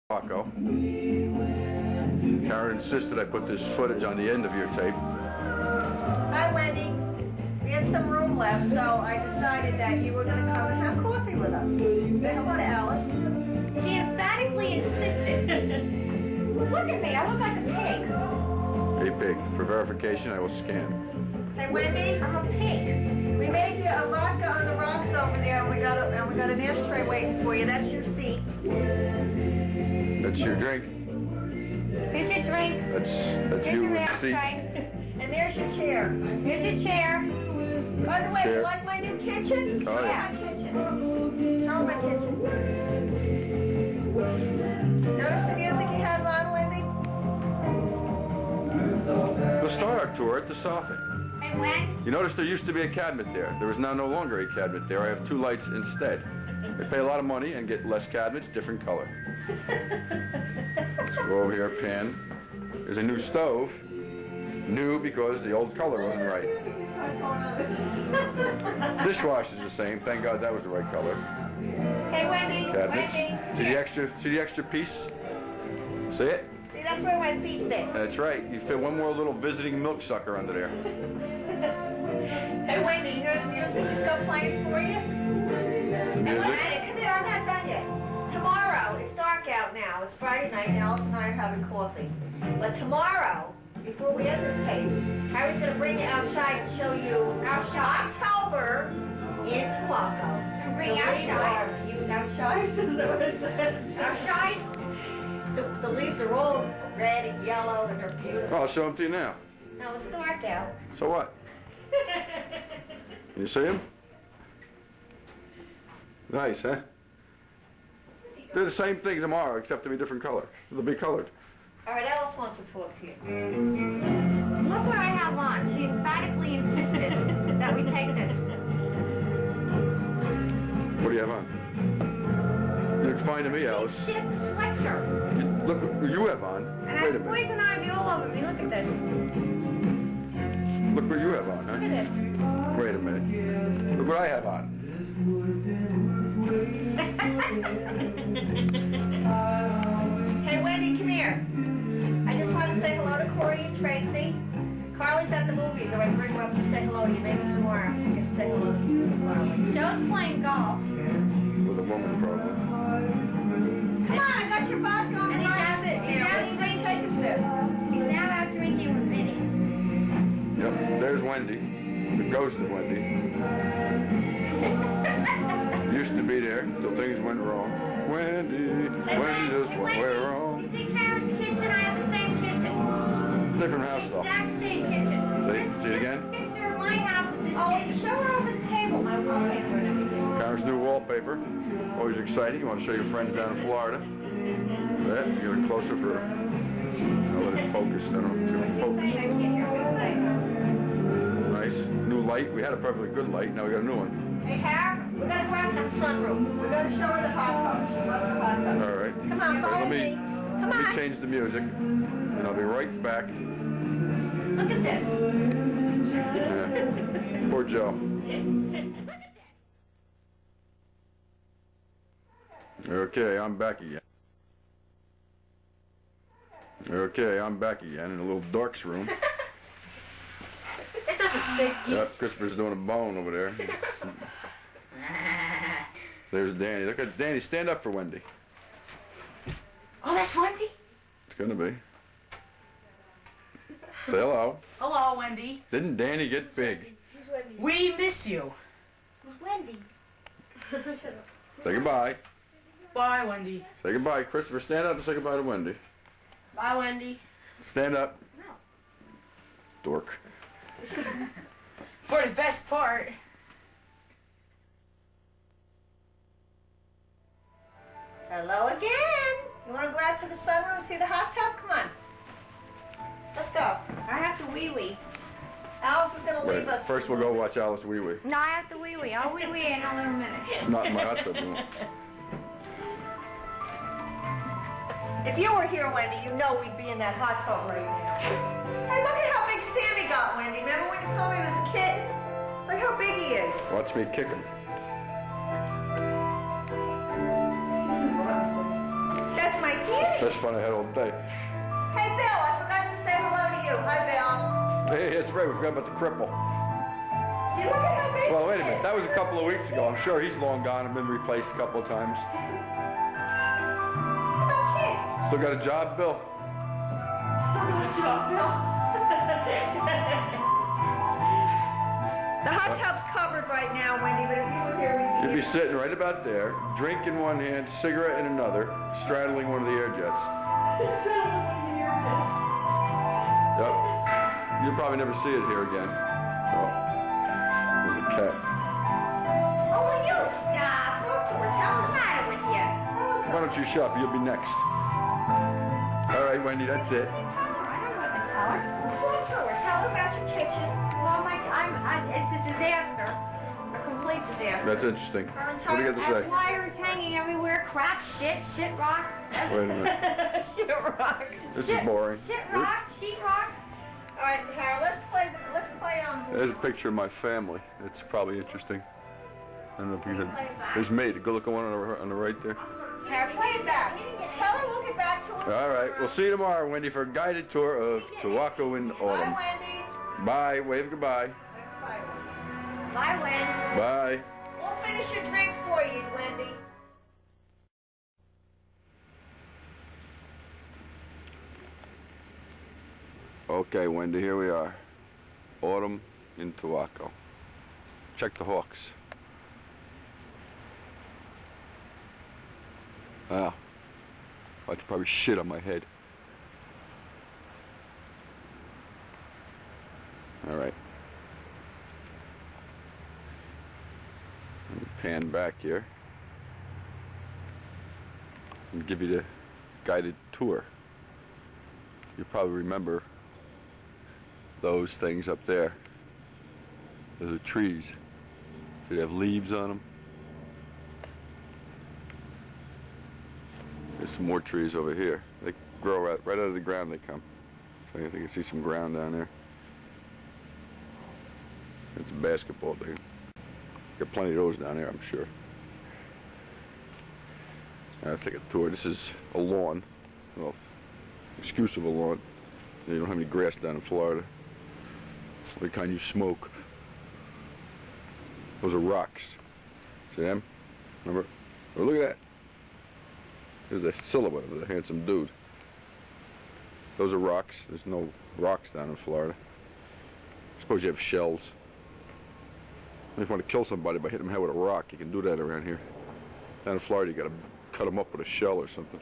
Paco. Karen insisted I put this footage on the end of your tape. Hi, Wendy. We had some room left, so I decided that you were going to come and have coffee with us. Say hello to Alice. She emphatically insisted. Look at me, I look like a pig. Hey, pig. For verification, I will scan. Hey, Wendy. I'm a pig. We made you a vodka on the rocks over there, and we got an ashtray waiting for you. That's your seat. That's your drink. Here's your drink. That's Here's you your with the seat. ashtray. And there's your chair. Here's your chair. By the way, Chair. you like my new kitchen? Oh, yeah. My kitchen. Show my kitchen. Notice the music he has on, Wendy? The Star Arc tour at the Southie. And when? You notice there used to be a cabinet there. There is now no longer a cabinet there. I have 2 lights instead. They pay a lot of money and get less cabinets, different color. Let's go over here, pan. There's a new stove. New because the old color wasn't right. Dishwasher's the same. Thank God that was the right color. Hey, Wendy. Cabinets. Wendy. See the extra piece? See it? See, that's where my feet fit. That's right. You fit one more little visiting milk sucker under there. Hey, Wendy, you hear the music he's got playing for you? The Hey, music. Wendy, come here, I'm not done yet. Tomorrow, it's dark out now. It's Friday night, and Alice and I are having coffee. But tomorrow, before we end this tape, Harry's going to bring you outside and show you October in Tuaco. Bring you outside. You outside? Is that what I said? Outside? The leaves are all red and yellow, and they're beautiful. Well, I'll show them to you now. No, it's dark out. So what? Can you see them? Nice, huh? They're the same thing tomorrow, except they'll be different color. They'll be colored. All right, Alice wants to talk to you. Look what I have on. She emphatically insisted that we take this. What do you have on? You look fine to me, Alice. Cheap sweatshirt. Look what you have on. And I Wait a have minute. poison ivy all over me. Look at this. Look what you have on, Look huh? at this. Wait a minute. Look what I have on. Hey, Wendy, come here. I just want to say hello to Corey and Tracy. Carly's at the movies. I'm going to bring her up to say hello to you. Maybe tomorrow you can say hello to Carly. Joe's playing golf. With a woman, probably. Come on, I got your vodka on the And he's rock out- sitting he's there. out When do you think take a sip? He's now out drinking with Vinny. Yep, there's Wendy. The ghost of Wendy. Used to be there till things went wrong. Wendy, Wendy just went wrong. You see Karen's kitchen? I have the same kitchen. Different house though. Exact same kitchen. See it again? Picture of my house with this Oh, you kitchen. show her over the table, my wallpaper and everything. Karen's new wallpaper. Always exciting. You want to show your friends down in Florida. That, get it closer for. I'll let it focus. I don't know if it's going to I focus. can't hear what you're saying. Nice. New light. We had a perfectly good light. Now we got a new one. Hey, Har, we got to go out to the sunroom. We're going to show her the hot tub. She loves the hot tub. All right. Come on, follow Let me. me, Come let me on. change the music. And I'll be right back. Look at this. Yeah. Poor Joe. Okay, I'm back again. Okay, I'm back again in a little darks room. It doesn't stink. Yep, Christopher's doing a bone over there. There's Danny. Look at Danny. Stand up for Wendy. Oh, that's Wendy? It's gonna be. Say hello. Hello, Wendy. Didn't Danny get big? We miss you. Who's Wendy? Say goodbye. Bye, Wendy. Say goodbye. Christopher, stand up and say goodbye to Wendy. Bye, Wendy. Stand up. No. Dork. For the best part. Hello again. You want to go out to the sunroom and see the hot tub? Come on. Let's go. I have to wee-wee. Alice is going to Wait, leave us. first we'll go watch Alice Wee Wee. No, I have to wee-wee. I'll wee-wee in a little minute. Not in my hot tub room. If you were here, Wendy, you know we'd be in that hot tub right now. Hey, look at how big Sammy got, Wendy. Remember when you saw me as a kid? Look how big he is. Watch me kick him. That's my Sammy. Best fun I had all day. Hey, Bill, I forgot to say hello to you. Hi, Bill. Hey, that's right, we forgot about the cripple. See, look at how big Well, wait a he minute, is. that was a couple of weeks ago. I'm sure he's long gone and been replaced a couple of times. How about Kiss? Still got a job, Bill? Still got a job, Bill. The hot tub's covered right now, Wendy, but if you were here, You'd we'd be sitting right about there, drink in one hand, cigarette in another, straddling one of the air jets. Yep. You'll probably never see it here again. Oh, there's a cat. Oh, will you stop? Talk to her, tell her What's the matter with you? Why don't you shop? You'll be next. All right, Wendy, that's it. Tell her. I don't know what to tell her. Talk to her, tell her about your kitchen. Well, it's a disaster. A complete disaster. That's interesting. Her What do you got to There's say? wires hanging everywhere. Crap, shit rock. Wait a minute. Shit rock. This is boring. Shit rock, sheet rock. All right, Harold, let's play There's a picture of my family. It's probably interesting. I don't know if you can. There's me. Go look at one on the right there. Harold, play it back. Tell her we'll get back to her. All right. We'll see you tomorrow, Wendy, for a guided tour of Tawako in autumn. Bye, Wendy. Bye. Wave goodbye. Bye. Bye, Wen. Bye. We'll finish your drink for you, Wendy. Okay, Wendy, here we are. Autumn in Tawako. Check the hawks. Wow. I should probably shit on my head. All right. Let me pan back here and give you the guided tour. You probably remember those things up there. Those are trees. Do they have leaves on them? There's some more trees over here. They grow right out of the ground they come. So I think you see some ground down there. It's a basketball thing. Got plenty of those down there, I'm sure. Now, let's take a tour. This is a lawn. Well, excuse of a lawn. You don't have any grass down in Florida. The kind you smoke. Those are rocks. See them? Remember? Oh, look at that. There's a silhouette of a handsome dude. Those are rocks. There's no rocks down in Florida. Suppose you have shells. If you want to kill somebody by hitting them head with a rock, you can do that around here. Down in Florida, you got to cut them up with a shell or something.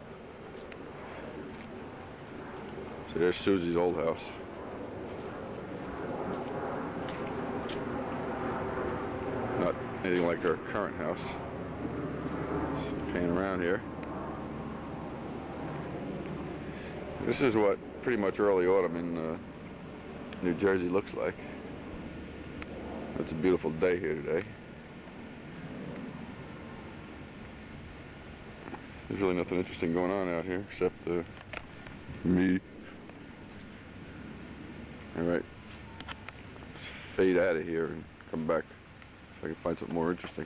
See, there's Susie's old house. Not anything like her current house. Just pan around here. This is what pretty much early autumn in New Jersey looks like. It's a beautiful day here today. There's really nothing interesting going on out here except me. All right, fade out of here and come back so I can find something more interesting.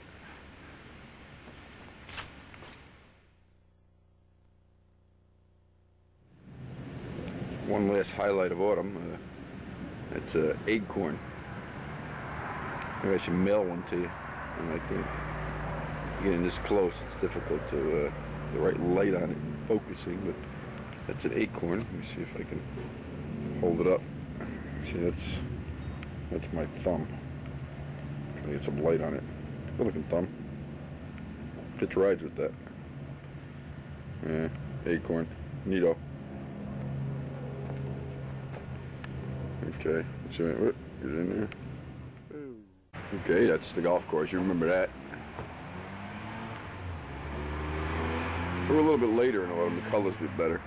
One last highlight of autumn. It's an acorn. Maybe I should mail one to you. And I think getting this close, it's difficult to the right light on it and focusing, but that's an acorn. Let me see if I can hold it up. See, that's my thumb. Trying to get some light on it. Good looking thumb. Hitch rides with that. Yeah, acorn. Neato. Okay, let's see, what, get in there. Okay, that's the golf course, you remember that. We're a little bit later in autumn, the colors get better.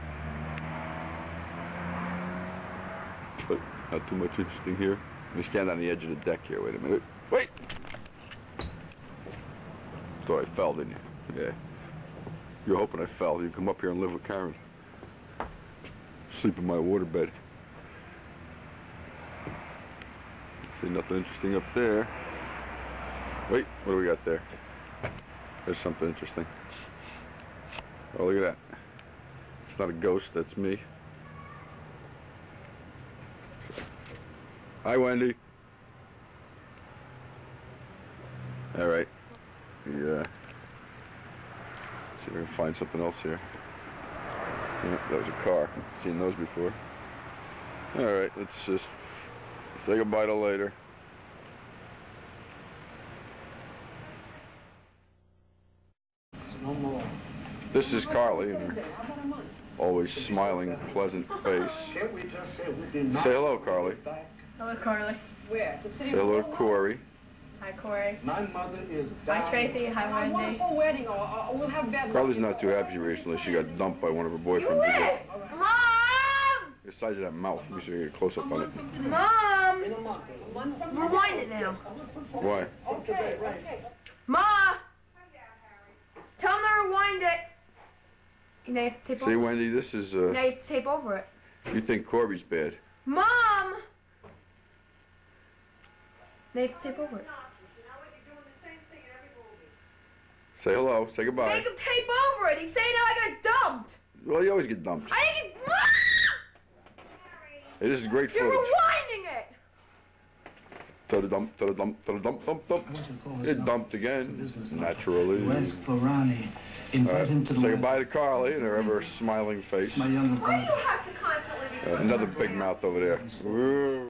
But not too much interesting here. Let me stand on the edge of the deck here, wait a minute. Wait! Thought I fell, didn't you? Yeah. You're hoping I fell. You come up here and live with Karen. Sleep in my waterbed. See nothing interesting up there. Wait, what do we got there? There's something interesting. Oh, look at that. It's not a ghost, that's me. Hi, Wendy. All right. Yeah. See if we can find something else here. Yeah, that was a car. Seen those before. All right, let's just say goodbye till later. No more. This is Carly, and her always smiling, pleasant face. Can't we just say we did not? Say hello, Carly. Hello, Carly. Where? The city Say hello to Corey. Hi, Corey. My mother is Hi, dying. Tracy. Hi, A Wendy. wonderful wedding, or we'll have bad luck. Carly's not too happy recently. She got dumped by one of her boyfriends. Mom! The size of that mouth. Let me see if I get a close up on it. Mom! In a month. Rewind it now. Why? Okay, right. Ma! Tell him to rewind it. You know you have to tape See, over it. Wendy, this is, Now you have to tape over it. you think Corey's bad. Mom! Now you have to tape over it. Say hello. Say goodbye. Make him tape over it. He's saying how I got dumped. Well, you always get dumped. I didn't get... Hey, this is great You're footage. rewinding it. To-da-dump, to-da-dump, to-da-dump, dump, dump. It dumped again, naturally. Ask for Ronnie. Invite him to the Say wedding. goodbye to Carly and her ever smiling face. My younger Why do brother. you have to constantly be Another big mouth over there. Ooh.